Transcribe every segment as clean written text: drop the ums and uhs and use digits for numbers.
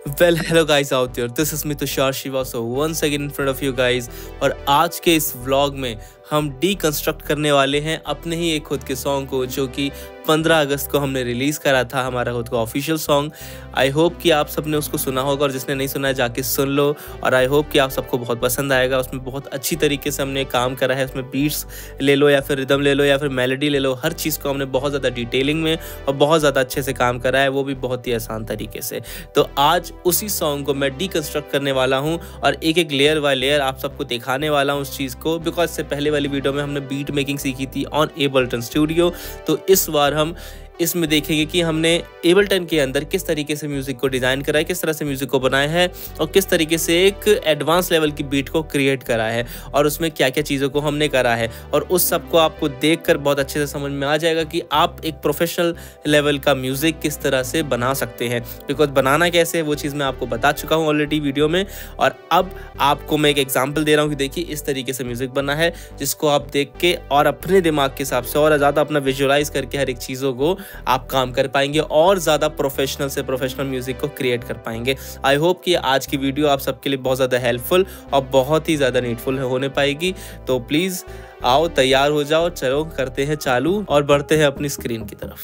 Well, hello guys out there. This is me Tushar Shiva. So once again in front of you guys. और आज के इस vlog में हम deconstruct करने वाले हैं अपने ही एक खुद के सॉन्ग को, जो कि 15 अगस्त को हमने रिलीज़ करा था, हमारा खुद का ऑफिशियल सॉन्ग। आई होप कि आप सबने उसको सुना होगा, और जिसने नहीं सुना है जाके सुन लो। और आई होप कि आप सबको बहुत पसंद आएगा। उसमें बहुत अच्छी तरीके से हमने काम करा है। उसमें बीट्स ले लो या फिर रिदम ले लो या फिर मेलोडी ले लो, हर चीज़ को हमने बहुत ज़्यादा डिटेलिंग में और बहुत ज़्यादा अच्छे से काम करा है, वो भी बहुत ही आसान तरीके से। तो आज उसी सॉन्ग को मैं डीकंस्ट्रक्ट करने वाला हूँ और एक एक लेयर बाय लेयर आप सबको दिखाने वाला हूँ उस चीज़ को। बिकॉज इससे पहले वाली वीडियो में हमने बीट मेकिंग सीखी थी ऑन एबल्टन स्टूडियो, तो इस बार हम इसमें देखेंगे कि हमने एबल्टन के अंदर किस तरीके से म्यूज़िक को डिज़ाइन करा है, किस तरह से म्यूज़िक को बनाया है और किस तरीके से एक एडवांस लेवल की बीट को क्रिएट करा है और उसमें क्या क्या चीज़ों को हमने करा है। और उस सब को आपको देखकर बहुत अच्छे से समझ में आ जाएगा कि आप एक प्रोफेशनल लेवल का म्यूज़िक किस तरह से बना सकते हैं। बिकॉज बनाना कैसे है वो चीज़ मैं आपको बता चुका हूँ ऑलरेडी वीडियो में, और अब आपको मैं एक एग्जाम्पल दे रहा हूँ कि देखिए इस तरीके से म्यूज़िक बना है, जिसको आप देख के और अपने दिमाग के हिसाब से और ज़्यादा अपना विजुअलाइज करके हर एक चीज़ों को आप काम कर पाएंगे और ज़्यादा प्रोफेशनल से प्रोफेशनल म्यूज़िक को क्रिएट कर पाएंगे। आई होप कि आज की वीडियो आप सबके लिए बहुत ज़्यादा हेल्पफुल और बहुत ही ज़्यादा नीडफुल होने पाएगी। तो प्लीज़ आओ, तैयार हो जाओ, चलो करते हैं चालू और बढ़ते हैं अपनी स्क्रीन की तरफ।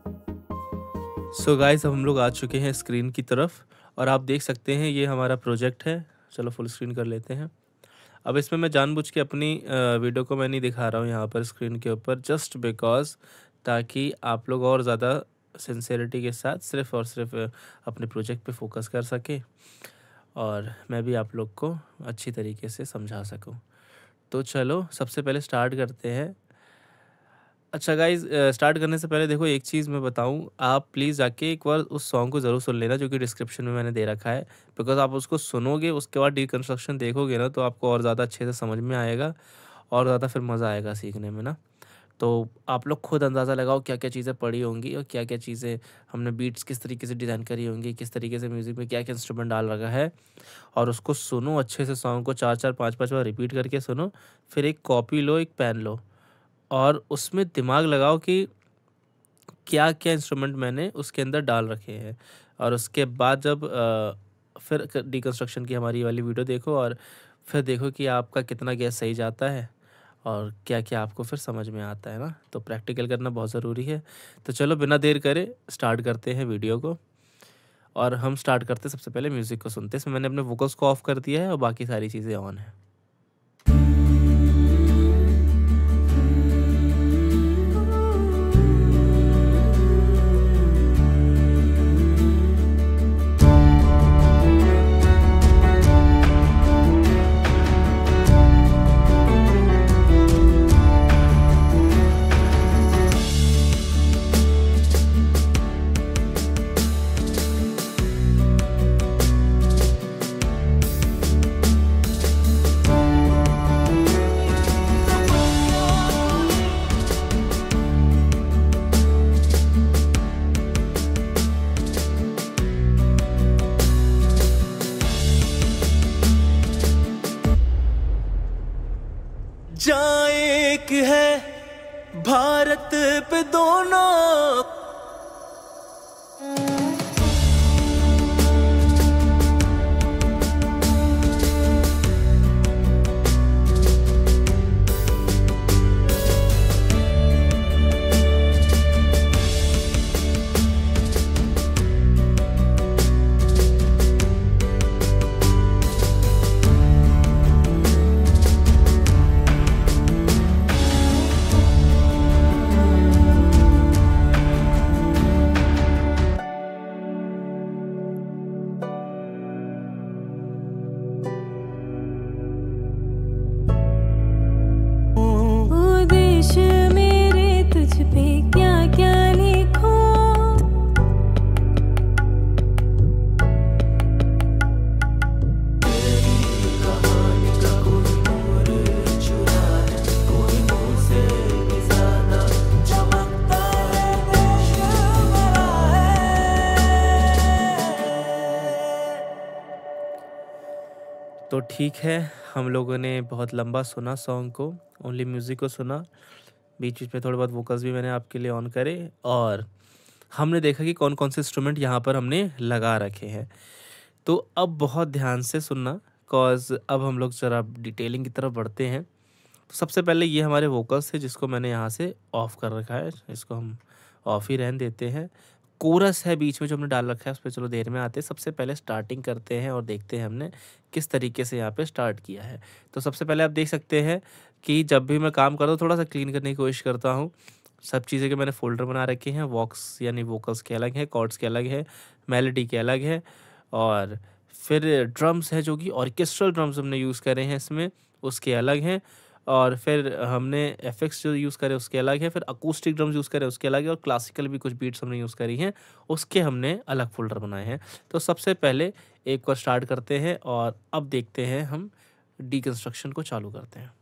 सो गाइस, अब हम लोग आ चुके हैं स्क्रीन की तरफ और आप देख सकते हैं ये हमारा प्रोजेक्ट है। चलो फुल स्क्रीन कर लेते हैं। अब इसमें मैं जानबूझ के अपनी वीडियो को मैं नहीं दिखा रहा हूँ यहाँ पर स्क्रीन के ऊपर, जस्ट बिकॉज ताकि आप लोग और ज़्यादा सिंसेरिटी के साथ सिर्फ और सिर्फ अपने प्रोजेक्ट पे फोकस कर सके और मैं भी आप लोग को अच्छी तरीके से समझा सकूं। तो चलो सबसे पहले स्टार्ट करते हैं। अच्छा गाइज, स्टार्ट करने से पहले देखो एक चीज़ मैं बताऊं, आप प्लीज़ जाके एक बार उस सॉन्ग को ज़रूर सुन लेना जो कि डिस्क्रिप्शन में मैंने दे रखा है। बिकॉज आप उसको सुनोगे, उसके बाद डीकंस्ट्रक्शन देखोगे ना, तो आपको और ज़्यादा अच्छे से समझ में आएगा और ज़्यादा फिर मज़ा आएगा सीखने में ना। तो आप लोग खुद अंदाज़ा लगाओ क्या क्या चीज़ें पड़ी होंगी और क्या क्या चीज़ें हमने बीट्स किस तरीके से डिज़ाइन करी होंगी, किस तरीके से म्यूज़िक में क्या क्या इंस्ट्रूमेंट डाल रखा है, और उसको सुनो अच्छे से। सॉन्ग को 4-4 5-5 बार रिपीट करके सुनो। फिर एक कॉपी लो, एक पेन लो और उसमें दिमाग लगाओ कि क्या क्या इंस्ट्रूमेंट मैंने उसके अंदर डाल रखे हैं। और उसके बाद जब फिर डीकंस्ट्रक्शन की हमारी वाली वीडियो देखो और फिर देखो कि आपका कितना गैस सही जाता है और क्या क्या आपको फिर समझ में आता है ना। तो प्रैक्टिकल करना बहुत ज़रूरी है। तो चलो बिना देर करे स्टार्ट करते हैं वीडियो को। और हम स्टार्ट करते सबसे पहले म्यूज़िक को सुनते हैं। इसमें मैंने अपने वोकल्स को ऑफ कर दिया है और बाकी सारी चीज़ें ऑन है। जाए एक है भारत पे दोनों, तो ठीक है, हम लोगों ने बहुत लंबा सुना सॉन्ग को, ओनली म्यूज़िक को सुना। बीच बीच में थोड़े बहुत वोकल्स भी मैंने आपके लिए ऑन करे और हमने देखा कि कौन कौन से इंस्ट्रूमेंट यहाँ पर हमने लगा रखे हैं। तो अब बहुत ध्यान से सुनना, कॉज अब हम लोग ज़रा डिटेलिंग की तरफ बढ़ते हैं। तो सबसे पहले ये हमारे वोकल्स थे जिसको मैंने यहाँ से ऑफ़ कर रखा है, इसको हम ऑफ़ ही रहने देते हैं। कोरस है बीच में जो हमने डाल रखा है, उस पर चलो देर में आते हैं। सबसे पहले स्टार्टिंग करते हैं और देखते हैं हमने किस तरीके से यहाँ पे स्टार्ट किया है। तो सबसे पहले आप देख सकते हैं कि जब भी मैं काम करता हूँ थोड़ा सा क्लीन करने की कोशिश करता हूँ। सब चीज़ें के मैंने फ़ोल्डर बना रखे हैं, वॉक्स यानी वोकल्स के अलग है, कॉर्ड्स के अलग है, मेलोडी के अलग है, और फिर ड्रम्स है जो कि ऑर्केस्ट्रल ड्रम्स हमने यूज़ करे हैं इसमें, उसके अलग हैं, और फिर हमने एफेक्ट्स जो यूज़ करे उसके अलग है, फिर अकूस्टिक ड्रम्स यूज़ करे उसके अलग है, और क्लासिकल भी कुछ बीट्स हमने यूज़ करी हैं उसके हमने अलग फ़ोल्डर बनाए हैं। तो सबसे पहले एक बार स्टार्ट करते हैं और अब देखते हैं हम डीकंस्ट्रक्शन को चालू करते हैं।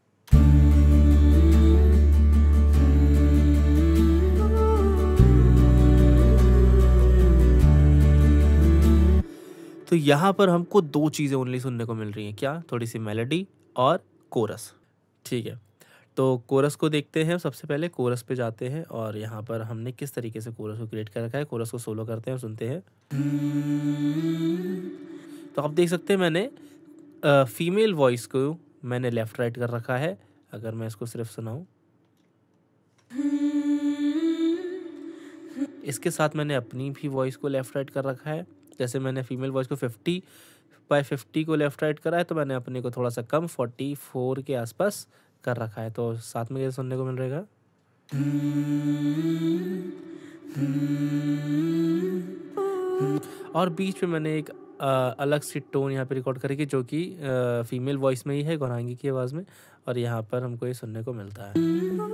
तो यहाँ पर हमको दो चीज़ें ओनली सुनने को मिल रही हैं, क्या? थोड़ी सी मेलोडी और कोरस, ठीक है। तो कोरस को देखते हैं। सबसे पहले कोरस पे जाते हैं और यहाँ पर हमने किस तरीके से कोरस को क्रिएट कर रखा है। कोरस को सोलो करते हैं और सुनते हैं। तो आप देख सकते हैं मैंने फीमेल वॉइस को मैंने लेफ़्ट राइट कर रखा है। अगर मैं इसको सिर्फ सुनाऊँ, इसके साथ मैंने अपनी भी वॉइस को लेफ़्ट राइट कर रखा है। जैसे मैंने फीमेल वॉइस को 50/50 को लेफ़्ट राइट करा है, तो मैंने अपने को थोड़ा सा कम 44 के आसपास कर रखा है। तो साथ में कैसे सुनने को मिल रहेगा? और बीच में मैंने एक अलग सी टोन यहाँ पे रिकॉर्ड करेगी जो कि फीमेल वॉइस में ही है, गौरांगी की आवाज़ में, और यहाँ पर हमको ये सुनने को मिलता है।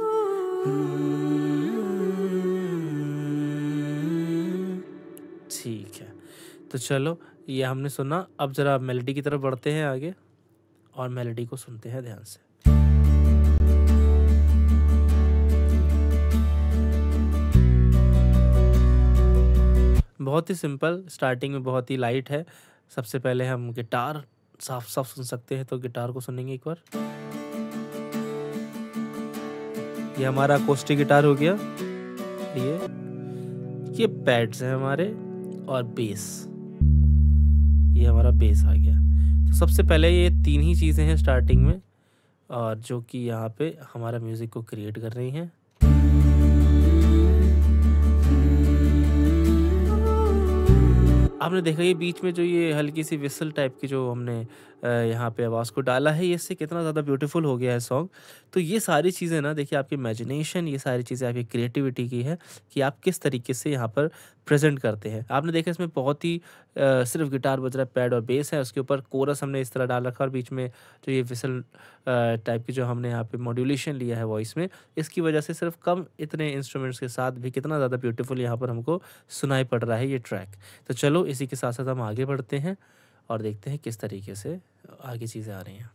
ठीक है, तो चलो ये हमने सुना। अब ज़रा मेलोडी की तरफ बढ़ते हैं आगे और मेलोडी को सुनते हैं ध्यान से। बहुत ही सिंपल, स्टार्टिंग में बहुत ही लाइट है। सबसे पहले हम गिटार साफ साफ सुन सकते हैं, तो गिटार को सुनेंगे एक बार। ये हमारा अकोस्टिक गिटार हो गया, ये पैड्स हैं हमारे, और बेस, ये हमारा बेस आ गया। तो सबसे पहले ये तीन ही चीज़ें हैं स्टार्टिंग में, और जो कि यहाँ पे हमारा म्यूज़िक को क्रिएट कर रही हैं। आपने देखा ये बीच में जो ये हल्की सी विसल टाइप की जो हमने यहाँ पे आवाज़ को डाला है, ये इससे कितना ज़्यादा ब्यूटीफुल हो गया है सॉन्ग। तो ये सारी चीज़ें ना, देखिए आपकी इमेजिनेशन, ये सारी चीज़ें आपकी क्रिएटिविटी की है कि आप किस तरीके से यहाँ पर प्रेजेंट करते हैं। आपने देखा इसमें बहुत ही सिर्फ गिटार बज रहा है, पैड और बेस है, उसके ऊपर कोरस हमने इस तरह डाल रखा, और बीच में जो ये विसल टाइप की जो हमने यहाँ पे मॉड्यूलेशन लिया है वॉइस में, इसकी वजह से सिर्फ कम इतने इंस्ट्रूमेंट्स के साथ भी कितना ज़्यादा ब्यूटीफुल यहाँ पर हमको सुनाई पड़ रहा है ये ट्रैक। तो चलो इसी के साथ साथ हम आगे बढ़ते हैं और देखते हैं किस तरीके से आगे चीज़ें आ रही हैं।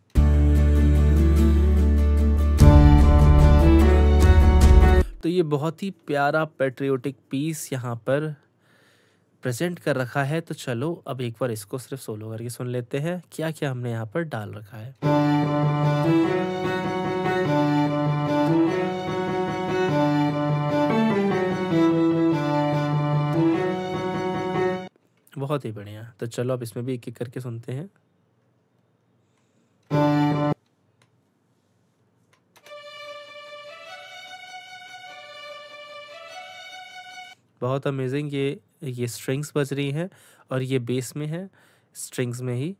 तो ये बहुत ही प्यारा पैट्रियोटिक पीस यहाँ पर प्रेजेंट कर रखा है। तो चलो अब एक बार इसको सिर्फ सोलो करके सुन लेते हैं, क्या क्या हमने यहाँ पर डाल रखा है। बहुत ही बढ़िया। तो चलो अब इसमें भी एक एक करके सुनते हैं। बहुत अमेजिंग, ये स्ट्रिंग्स बज रही हैं और ये बेस में है, स्ट्रिंग्स में ही।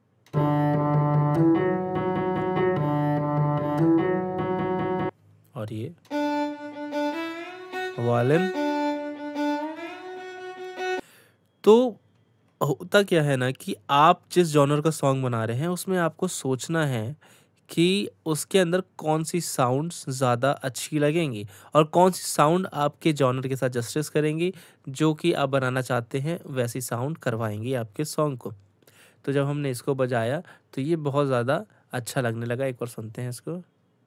और ये वायलिन। तो होता क्या है ना कि आप जिस जॉनर का सॉन्ग बना रहे हैं उसमें आपको सोचना है कि उसके अंदर कौन सी साउंड्स ज़्यादा अच्छी लगेंगी और कौन सी साउंड आपके जॉनर के साथ जस्टिस करेंगी, जो कि आप बनाना चाहते हैं वैसी साउंड करवाएंगी आपके सॉन्ग को। तो जब हमने इसको बजाया तो ये बहुत ज़्यादा अच्छा लगने लगा। एक बार सुनते हैं इसको।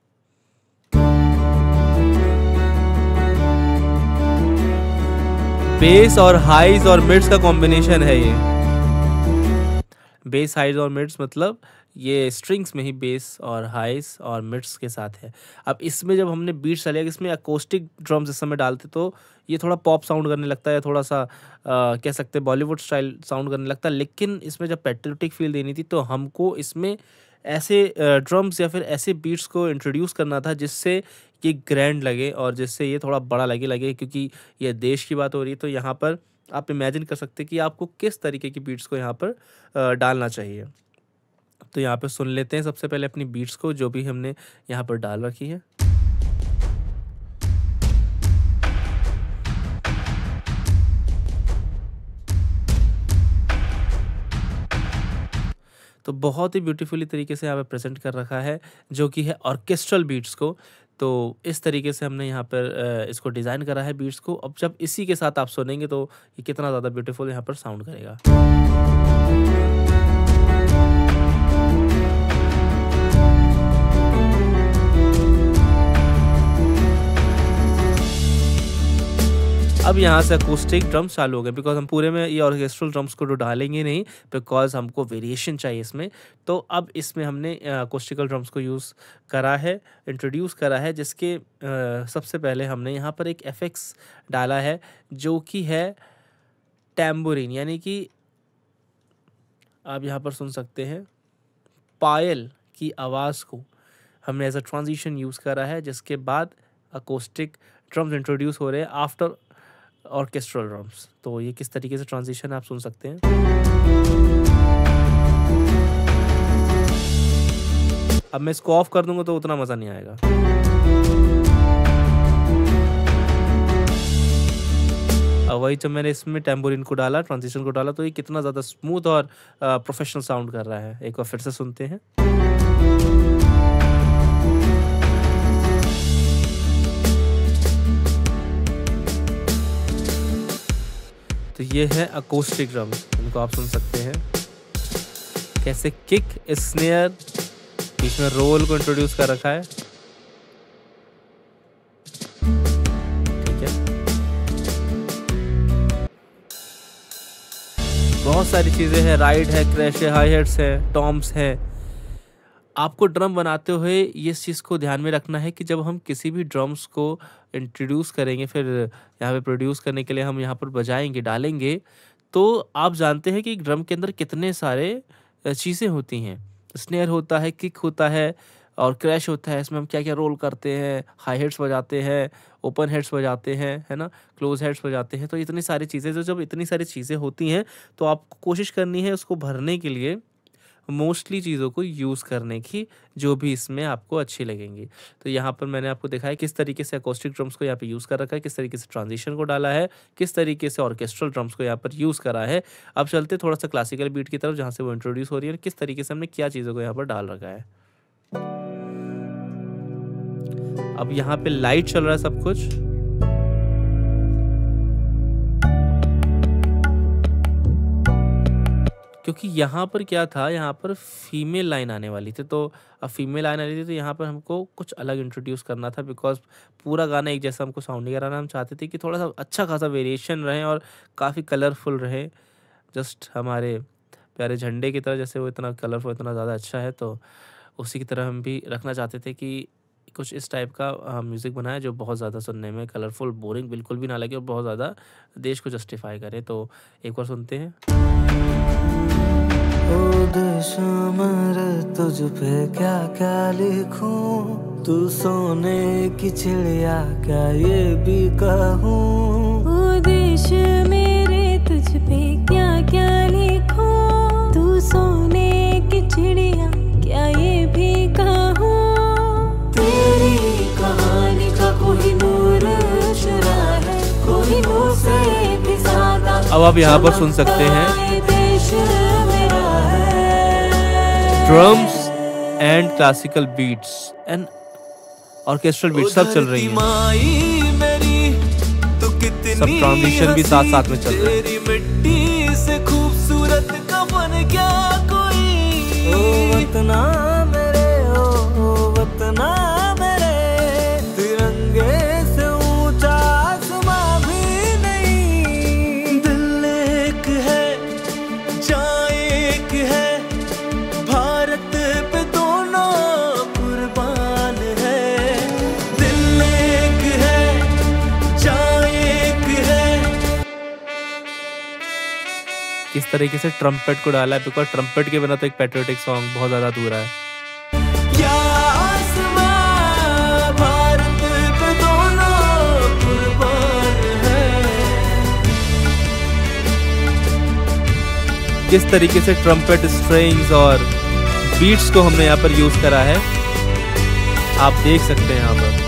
बेस और हाइज और मिड्स का कॉम्बिनेशन है ये। बेस, हाइज और मिड्स मतलब ये स्ट्रिंग्स में ही बेस और हाइस और मिड्स के साथ है। अब इसमें जब हमने बीट्स डाले, इसमें अकोस्टिक ड्रम्स इस समय डालते तो ये थोड़ा पॉप साउंड करने लगता है, थोड़ा सा कह सकते हैं बॉलीवुड स्टाइल साउंड करने लगता है। लेकिन इसमें जब पैट्रियोटिक फील देनी थी तो हमको इसमें ऐसे ड्रम्स या फिर ऐसे बीट्स को इंट्रोड्यूस करना था जिससे ये ग्रैंड लगे और जिससे ये थोड़ा बड़ा लगे क्योंकि ये देश की बात हो रही है। तो यहाँ पर आप इमेजिन कर सकते हैं कि आपको किस तरीके की बीट्स को यहाँ पर डालना चाहिए। तो यहाँ पे सुन लेते हैं सबसे पहले अपनी बीट्स को जो भी हमने यहाँ पर डाल रखी है। तो बहुत ही ब्यूटीफुली तरीके से यहाँ पे प्रेजेंट कर रखा है जो कि है ऑर्केस्ट्रल बीट्स को। तो इस तरीके से हमने यहाँ पर इसको डिज़ाइन करा है बीट्स को। अब जब इसी के साथ आप सुनेंगे तो ये कितना ज़्यादा ब्यूटीफुल यहाँ पर साउंड करेगा। अब यहाँ से अकोस्टिक ड्रम्स चालू हो गए बिकॉज हम पूरे में ये ऑर्केस्ट्रल ड्रम्स को तो डालेंगे नहीं बिकॉज हमको वेरिएशन चाहिए इसमें। तो अब इसमें हमने अकोस्टिकल ड्रम्स को यूज़ करा है, इंट्रोड्यूस करा है, जिसके सबसे पहले हमने यहाँ पर एक एफेक्ट्स डाला है जो कि है टैम्बोरिन, यानी कि आप यहाँ पर सुन सकते हैं पायल की आवाज़ को हमने एज अ ट्रांजिशन यूज़ करा है, जिसके बाद अकोस्टिक ड्रम्स इंट्रोड्यूस हो रहे हैं आफ्टर ऑर्केस्ट्रल ड्रम्स। तो ये किस तरीके से ट्रांजिशन आप सुन सकते हैं। अब मैं इसको ऑफ कर दूंगा तो उतना मज़ा नहीं आएगा। अब वही जब मैंने इसमें टैम्बोरिन को डाला, ट्रांजिशन को डाला, तो ये कितना ज़्यादा स्मूथ और प्रोफेशनल साउंड कर रहा है। एक बार फिर से सुनते हैं। तो ये है अकोस्टिक ड्रम्स, इनको आप सुन सकते हैं कैसे किक, स्नेयर, बीच में रोल को इंट्रोड्यूस कर रखा है। ठीक है, बहुत सारी चीजें हैं, राइड है, क्रैश है, हाई हेट्स है, टॉम्स है। आपको ड्रम बनाते हुए इस चीज़ को ध्यान में रखना है कि जब हम किसी भी ड्रम्स को इंट्रोड्यूस करेंगे, फिर यहाँ पे प्रोड्यूस करने के लिए हम यहाँ पर बजाएंगे, डालेंगे, तो आप जानते हैं कि ड्रम के अंदर कितने सारे चीज़ें होती हैं। स्नेयर होता है, किक होता है और क्रैश होता है। इसमें हम क्या क्या रोल करते हैं, हाई हेड्स बजाते हैं, ओपन हेड्स बजाते हैं, है ना, क्लोज हेड्स बजाते हैं। तो इतनी सारी चीज़ें, जो जब इतनी सारी चीज़ें होती हैं तो आपको कोशिश करनी है उसको भरने के लिए मोस्टली चीज़ों को यूज़ करने की जो भी इसमें आपको अच्छी लगेंगी। तो यहाँ पर मैंने आपको दिखाया किस तरीके से अकोस्टिक ड्रम्स को यहाँ पे यूज़ कर रखा है, किस तरीके से ट्रांजिशन को डाला है, किस तरीके से ऑर्केस्ट्रल ड्रम्स को यहाँ पर यूज़ करा है। अब चलते थोड़ा सा क्लासिकल बीट की तरफ जहाँ से वो इंट्रोड्यूस हो रही है और किस तरीके से हमने क्या चीज़ों को यहाँ पर डाल रखा है। अब यहाँ पे लाइट चल रहा है सब कुछ। क्योंकि यहाँ पर क्या था, यहाँ पर फीमेल लाइन आने वाली थी, तो अब फीमेल लाइन आ रही थी तो यहाँ पर हमको कुछ अलग इंट्रोड्यूस करना था बिकॉज पूरा गाना एक जैसा हमको साउंड नहीं कराना। हम चाहते थे कि थोड़ा सा अच्छा खासा वेरिएशन रहे और काफ़ी कलरफुल रहे, जस्ट हमारे प्यारे झंडे की तरह। जैसे वो इतना कलरफुल, इतना ज़्यादा अच्छा है, तो उसी की तरह हम भी रखना चाहते थे कि कुछ इस टाइप का म्यूज़िक बनाया जो बहुत ज़्यादा सुनने में कलरफुल, बोरिंग बिल्कुल भी ना लगे और बहुत ज़्यादा देश को जस्टिफाई करे। तो एक बार सुनते हैं। ओ देश मेरे तुझ पे क्या क्या लिखूं, तू सोने की चिड़िया क्या ये भी कहूं। ओ देश मेरे तुझ पे क्या क्या लिखूं, तू सोने की चिड़िया क्या ये भी कहूं। तेरी कहानी का कोई नूर शुरा है, कोई नूर से भी ज्यादा। अब आप यहाँ पर सुन सकते हैं drums and classical beats and orchestral beats सब चल रही हैं, सब ट्रांजिशन भी साथ साथ में चल रहे हैं। तेरी मिट्टी से खूबसूरत का बन गया कोई। ओ वतना मेरे, ओ वतना मेरे, तिरंगे से ऊंचा आसमां भी नहीं। दिल एक है, जान एक है, भारत इस तरीके से ट्रम्पेट को डाला है, बिकॉज ट्रम्पेट के बिना तो एक पैट्रियोटिक सॉन्ग बहुत ज़्यादा अधूरा है। किस तरीके से ट्रम्पेट स्ट्रिंग्स और बीट्स को हमने यहाँ पर यूज़ करा है, आप देख सकते हैं यहाँ पर।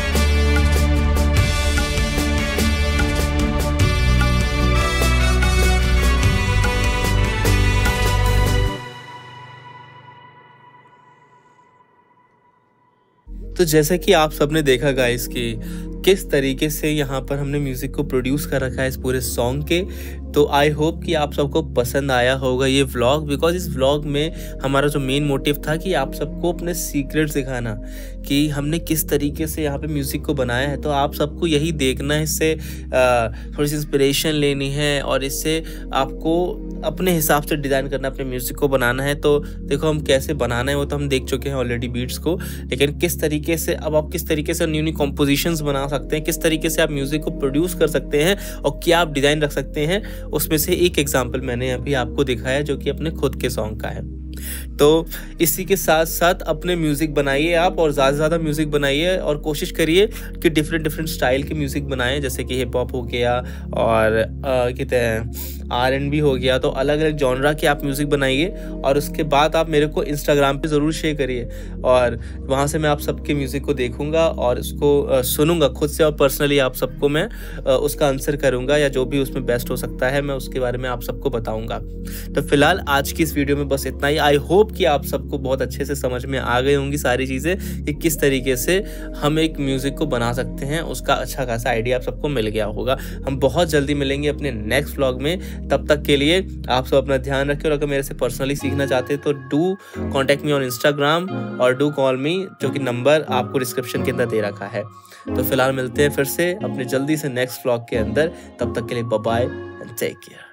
तो जैसे कि आप सबने देखा गाइस कि किस तरीके से यहाँ पर हमने म्यूज़िक को प्रोड्यूस कर रखा है इस पूरे सॉन्ग के। तो आई होप कि आप सबको पसंद आया होगा ये व्लॉग, बिकॉज इस व्लॉग में हमारा जो मेन मोटिव था कि आप सबको अपने सीक्रेट्स दिखाना कि हमने किस तरीके से यहाँ पे म्यूज़िक को बनाया है। तो आप सबको यही देखना है, इससे थोड़ी सी इंस्पिरेशन लेनी है और इससे आपको अपने हिसाब से डिज़ाइन करना, अपने म्यूज़िक को बनाना है। तो देखो हम कैसे बनाना है वो तो हम देख चुके हैं ऑलरेडी बीट्स को, लेकिन किस तरीके से अब आप किस तरीके से न्यू कॉम्पोजिशंस बना सकते हैं, किस तरीके से आप म्यूज़िक को प्रोड्यूस कर सकते हैं और क्या आप डिज़ाइन रख सकते हैं, उसमें से एक एग्जांपल मैंने अभी आपको दिखाया जो कि अपने खुद के सॉन्ग का है। तो इसी के साथ साथ अपने म्यूज़िक बनाइए आप, और ज़्यादा से ज़्यादा म्यूज़िक बनाइए और कोशिश करिए कि डिफरेंट स्टाइल के म्यूज़िक बनाएं, जैसे कि हिप हॉप हो गया और कहते हैं R&B हो गया। तो अलग अलग जॉनरा के आप म्यूज़िक बनाइए और उसके बाद आप मेरे को इंस्टाग्राम पे ज़रूर शेयर करिए, और वहाँ से मैं आप सबके म्यूज़िक को देखूँगा और उसको सुनूंगा खुद से, और पर्सनली आप सबको मैं उसका आंसर करूँगा, या जो भी उसमें बेस्ट हो सकता है मैं उसके बारे में आप सबको बताऊँगा। तो फिलहाल आज की इस वीडियो में बस इतना ही। आई होप कि आप सबको बहुत अच्छे से समझ में आ गई होंगी सारी चीज़ें कि किस तरीके से हम एक म्यूज़िक को बना सकते हैं, उसका अच्छा खासा आइडिया आप सबको मिल गया होगा। हम बहुत जल्दी मिलेंगे अपने नेक्स्ट व्लॉग में, तब तक के लिए आप सब अपना ध्यान रखें, और अगर मेरे से पर्सनली सीखना चाहते हैं तो do contact me on Instagram और डू कॉल मी, जो कि नंबर आपको डिस्क्रिप्शन के अंदर दे रखा है। तो फिलहाल मिलते हैं फिर से अपने जल्दी से नेक्स्ट व्लॉग के अंदर, तब तक के लिए bye bye and take care.